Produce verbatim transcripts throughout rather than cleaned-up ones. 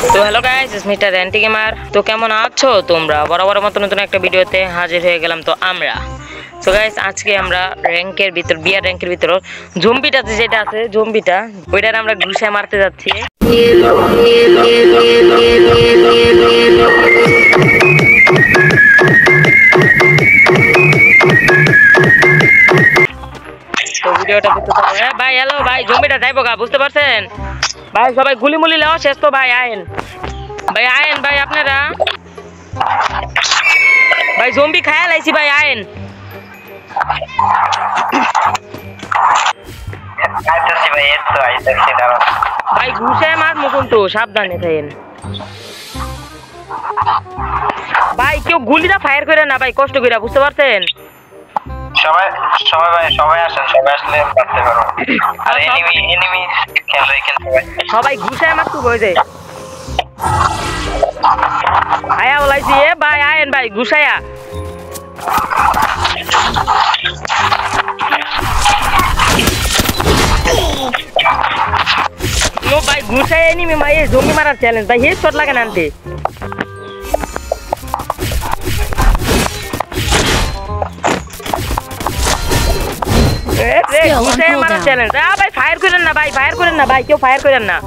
তো hello guys, it's Mister Ranty Gamer. তো কেমন আছো তোমরা? বরাবর মতো নতুন একটা ভিডিওতে হাজির হয়ে গেলাম তো আমরা। তো গাইস, আজকে আমরা র্যাঙ্কের ভিতর বিয়ার র্যাঙ্কের ভিতর জম্বিটা যেটা আছে, জম্বিটা ওইটার আমরা ঘুষে মারতে যাচ্ছি। তো ভিডিওটা দেখতে থাকো। হ্যাঁ ভাই, হ্যালো ভাই, জম্বিটা যাইবো গা, বুঝতে পারছেন ভাই? সবাই গুলি মুলি লেওয়া শেষ তো ভাই, আয়েন ভাই, আয়েন ভাই আপনারা। ভাই জম্বি খায়া লাইছি ভাই, আয়েন ভাই, ঘুষে মার মুকুন তো, সাবধানে খাইন ভাই। কেউ গুলিটা ফায়ার করে না ভাই, কষ্ট করে, বুঝতে পারছেন? সবাই সবাই ভাই সবাই আসেন, সবাই আসলে মারতে পারো। আর এনিমি এনিমি খেলবে খেলতে ভাই, সবাই ঘুষায় মারতে হয়ে যায়। আয়া বলাইছি এ ভাই, আয়েন ভাই ঘুষায়া। নো ভাই, ঘুষায় এনিমি ভাই, জমি মারার চ্যালেঞ্জ ভাই, হেড শট লাগে না আনতে। ঘুষায় মারার চ্যালেঞ্জ। আ ভাই ফায়ার করেন না ভাই, ফায়ার করেন না ভাই, কেউ ফায়ার করেন না।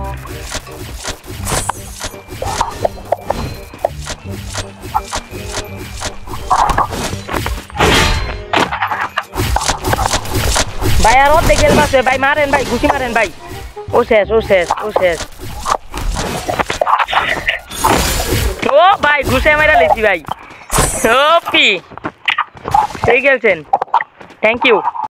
ভাই আর অর্ধেক গেল বাসে ভাই, মারেন ভাই, ঘুষি মারেন ভাই। ও শেষ, ও শেষ, ও শেষ। ও ভাই ঘুষে মারা লেছি ভাই। ও পি ঠিক গেছেন, থ্যাংক ইউ।